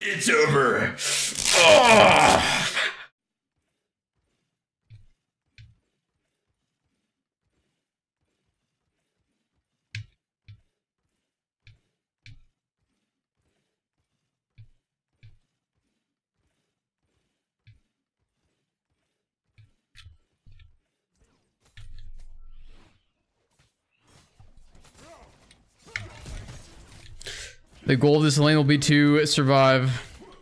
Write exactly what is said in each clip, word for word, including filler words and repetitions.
It's over. Oh! The goal of this lane will be to survive.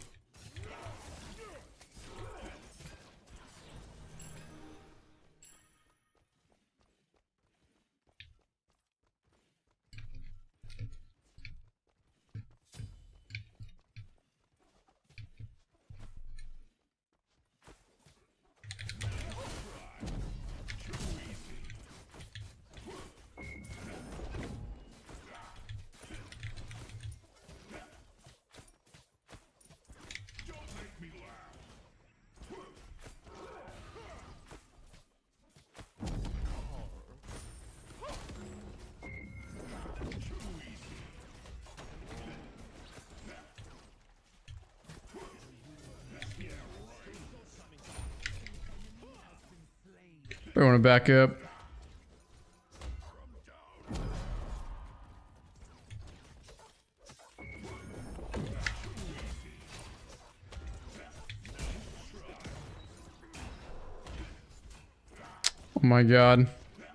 I want to back up. Oh my god.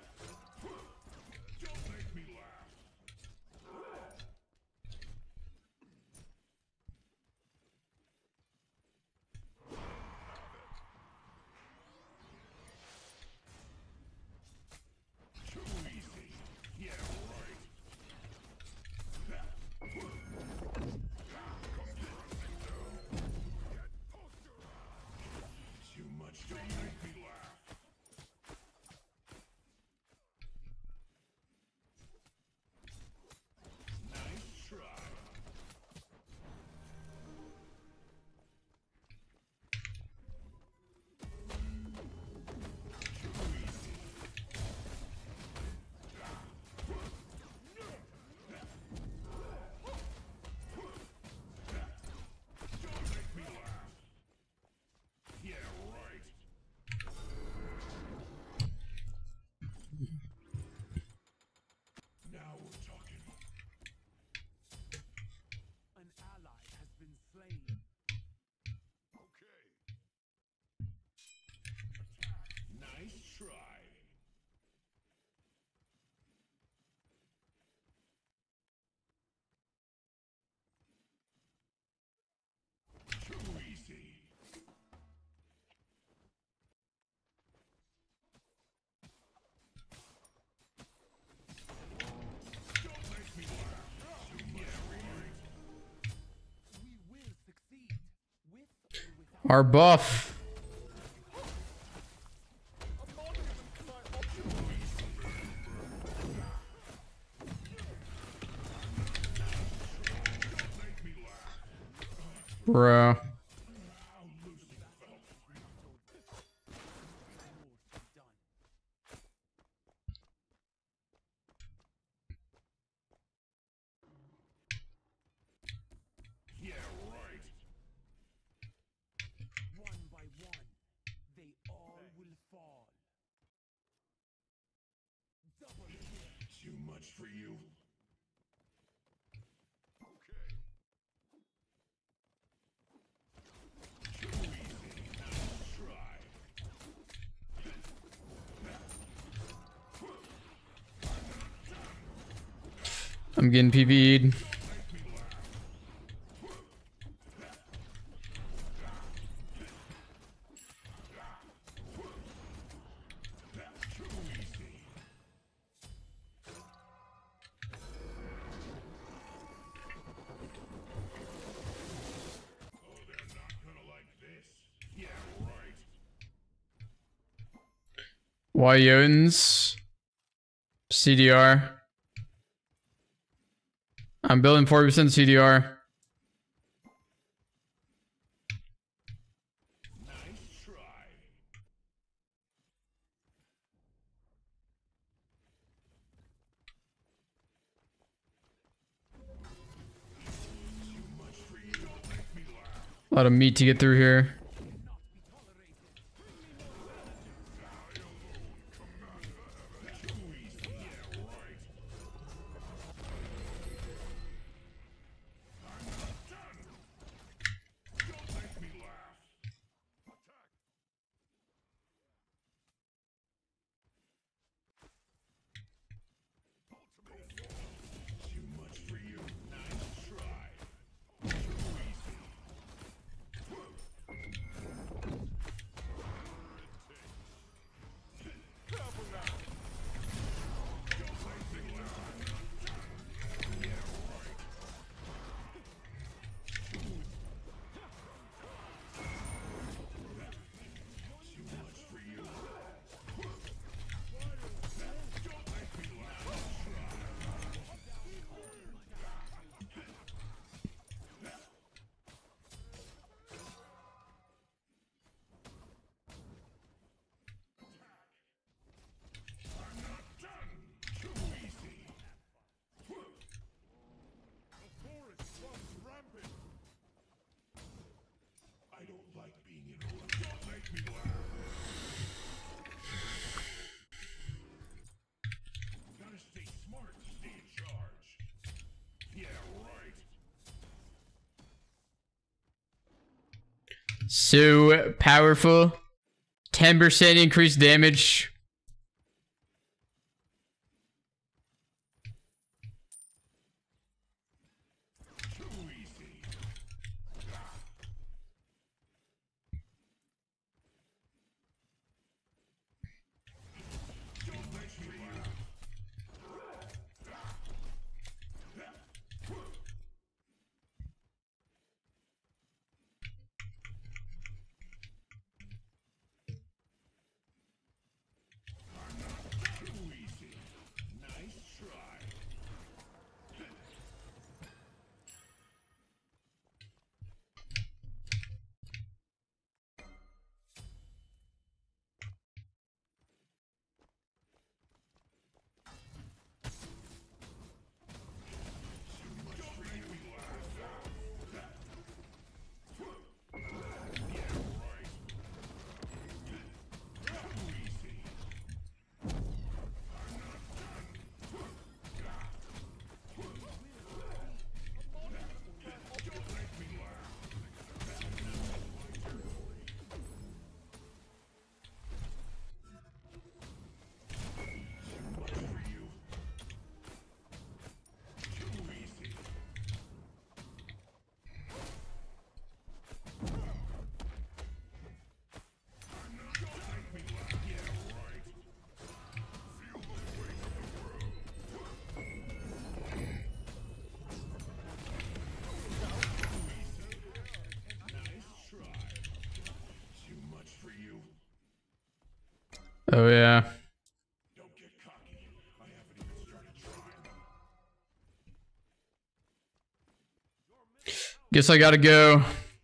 Our buff. Bro. I'm getting P V'd. Wyotans. C D R. I'm building forty percent C D R. lot of meat to get through here. So powerful. ten percent increased damage. Oh yeah. Don't get cocky. I haven't even started trying. Guess I gotta go.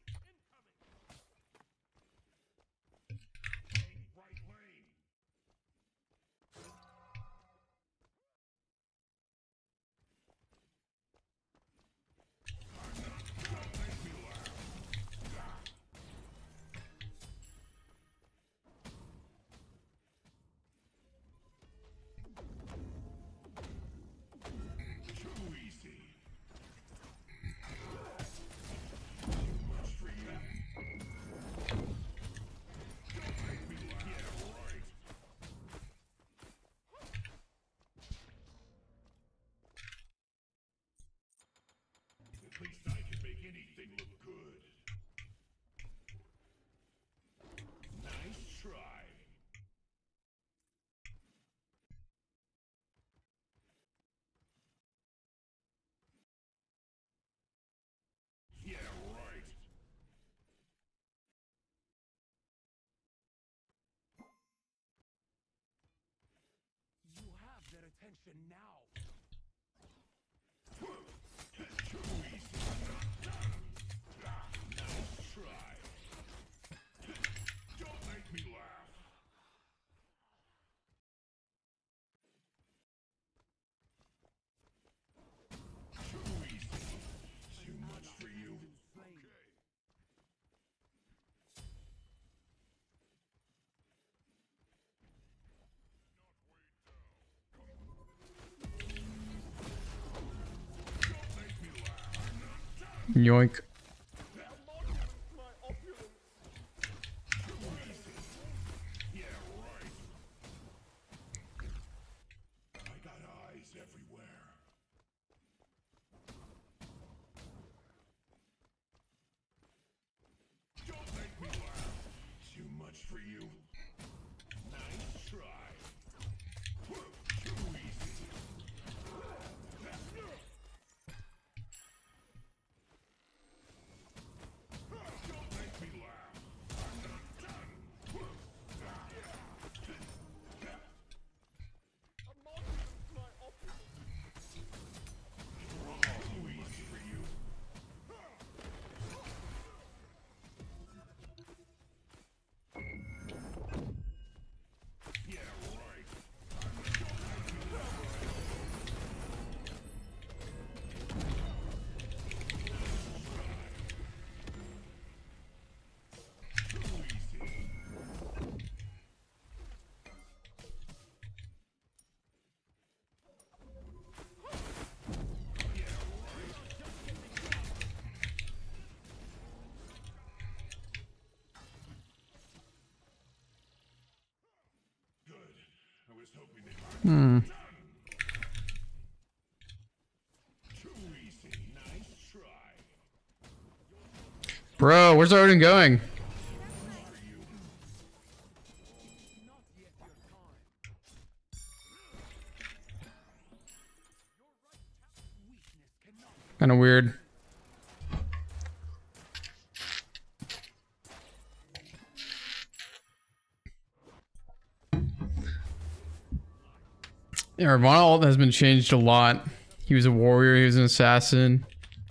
At least I can make anything look good. Nice try. Yeah, right. You have their attention now. Yoink. Hmm. Bro, where's Odin going? Kind of weird. Yeah, Ravana ult has been changed a lot. He was a warrior, he was an assassin.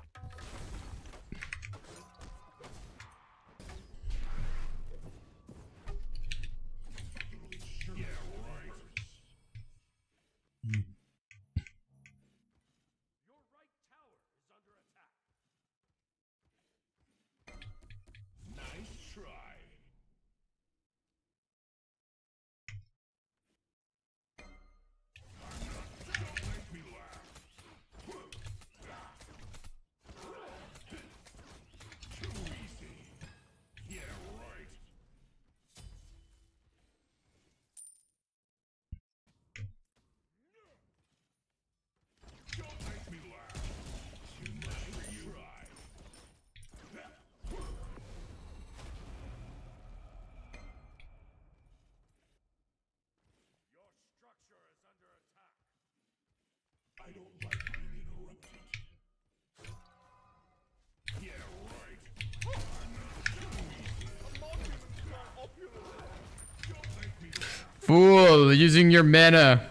Fool, using your mana.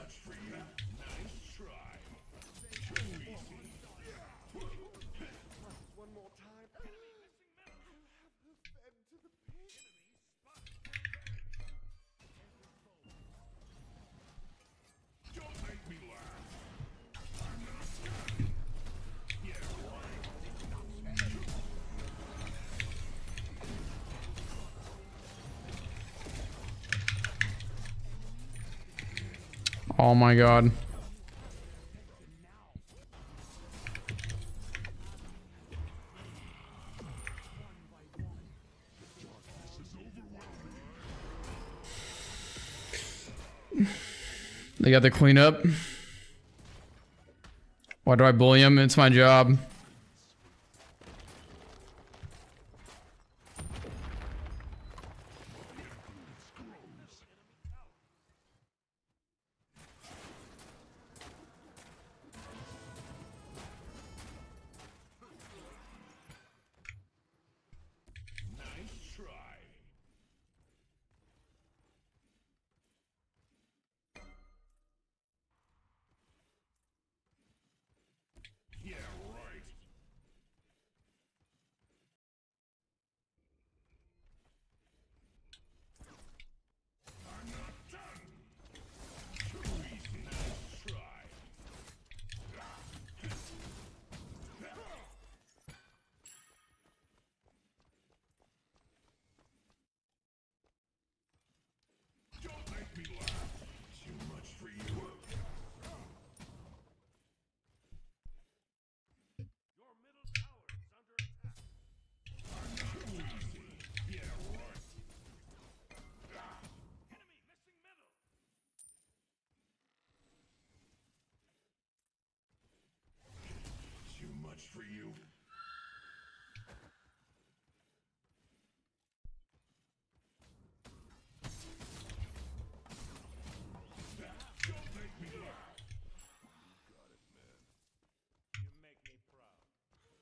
Oh my god. They got the cleanup. Why do I bully him? It's my job. Yeah, right.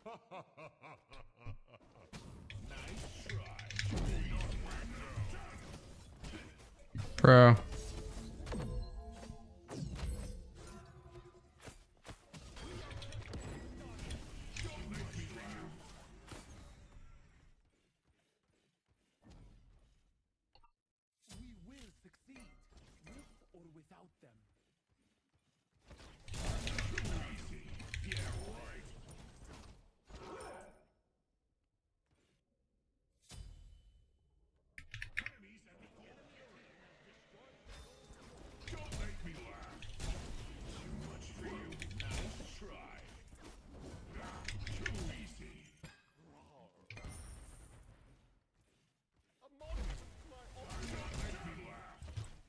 Bro. We will succeed, with or without them. Easy. Yeah, right. Enemies at the enemy arena destroyed. Don't make me laugh. Too much for you. Nice try. Too easy. A moment. My ultimate. Make me laugh.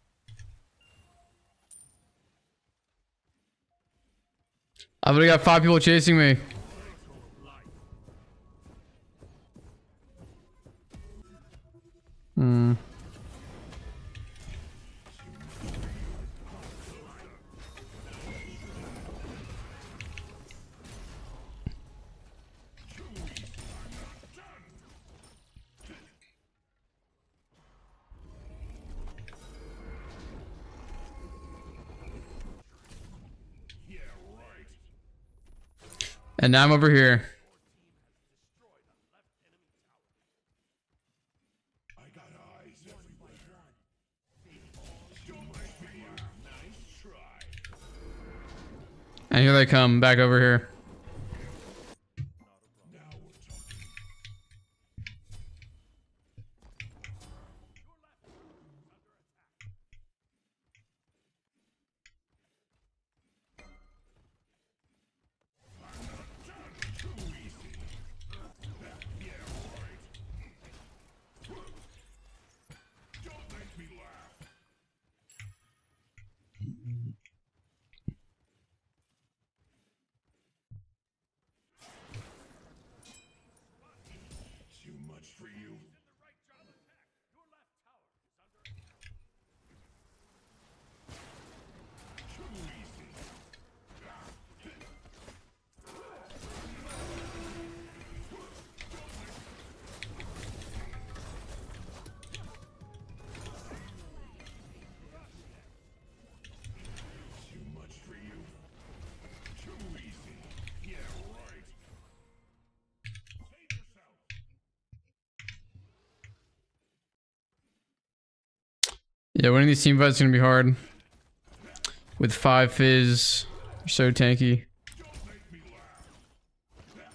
I've already got five people chasing me. Hmm. Yeah, right. And now I'm over here. I got eyes everywhere. Don't make me laugh. Nice try. And here they come back over here. Now we're talking. Too easy. Yeah, right. Don't make me laugh. Too much for you. Too easy. Too much for you. Too easy. Yeah, right. Save yourself. Yeah, winning these team fights is gonna be hard. With five fizz, you're so tanky. Don't make me laugh.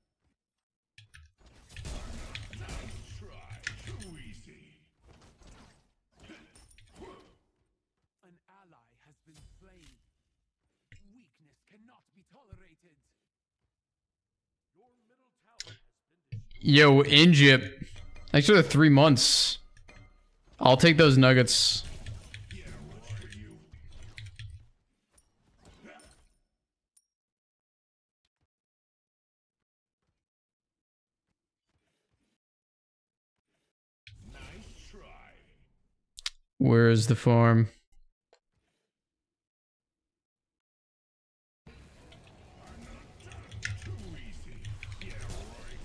Nice try. Too easy. An ally has been slain. Weakness cannot be tolerated. Your middle tower has been Yo, Injip. Thanks for the three months. I'll take those nuggets. Yeah, much for you. Nice try. Where is the farm? Too easy. Yeah, right.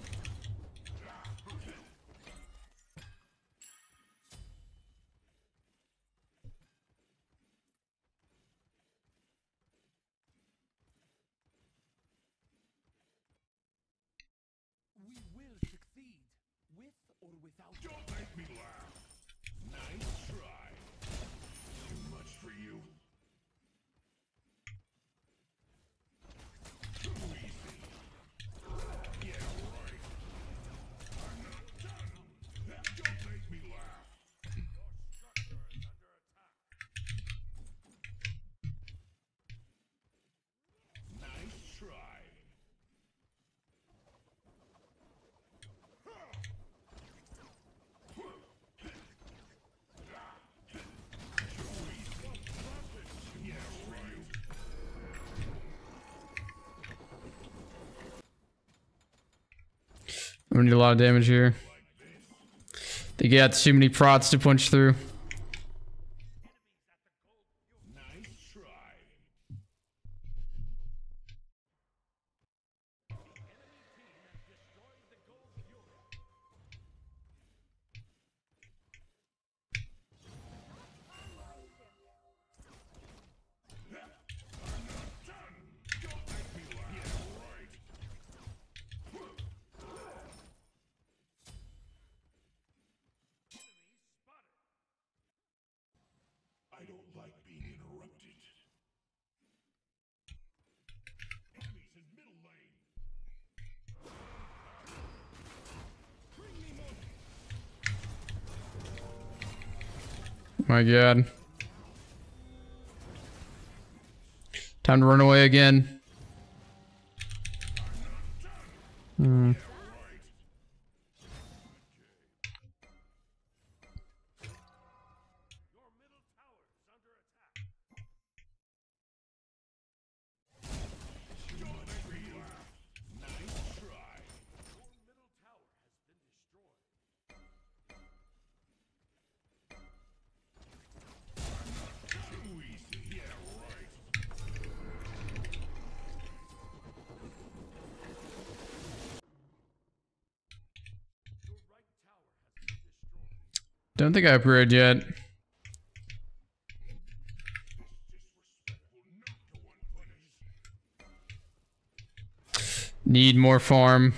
We will succeed, with or without. Don't make me laugh. Nice try. Too much for you. Too easy. Yeah, right. I'm not done. Don't make me laugh. Your structure is under attack. Nice try. Yeah, right. We need a lot of damage here. They got too many prots to punch through. Nice try. My god. Time to run away again. Hmm. Don't think I upgraded yet. Need more farm.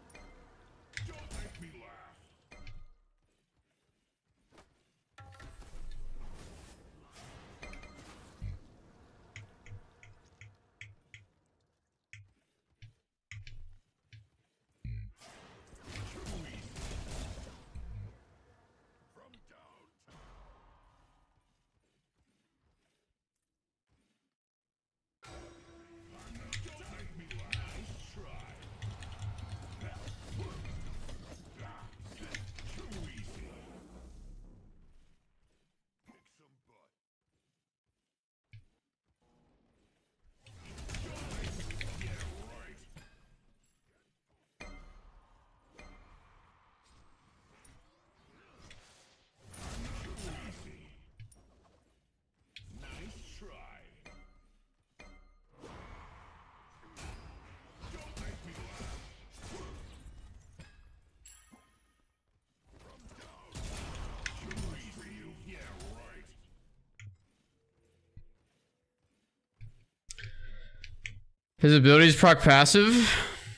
His abilities proc passive?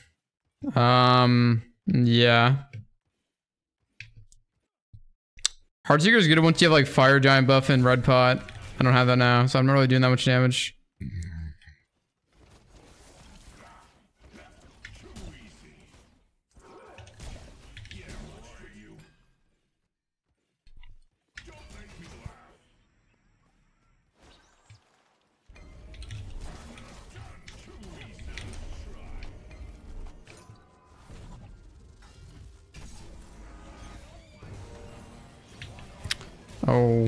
Um, yeah. Heartseeker is good once you have like Fire Giant buff and Red Pot. I don't have that now, so I'm not really doing that much damage. Oh.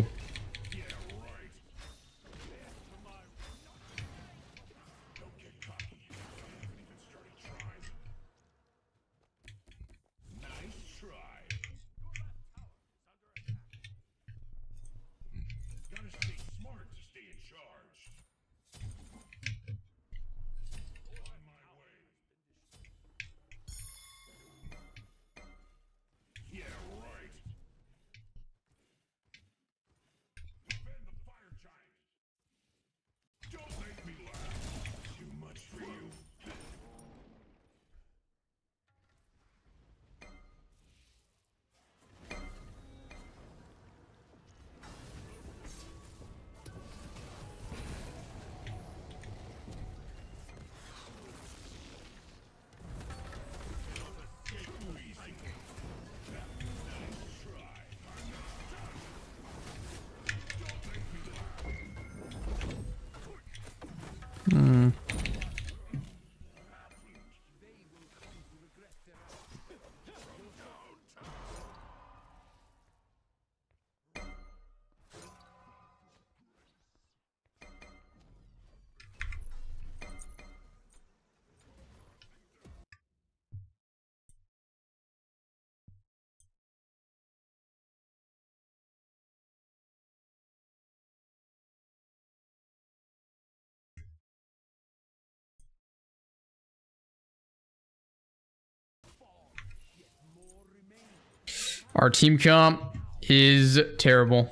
Hmm. Our team comp is terrible.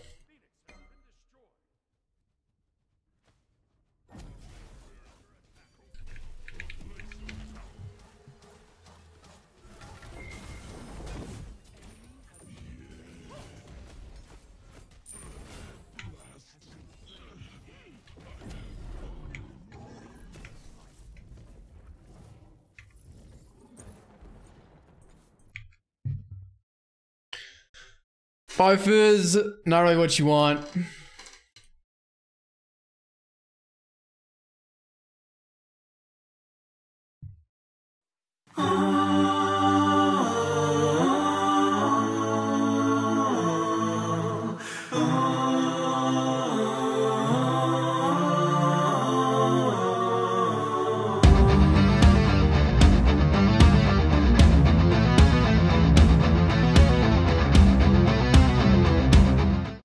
Five fizz, not really what you want.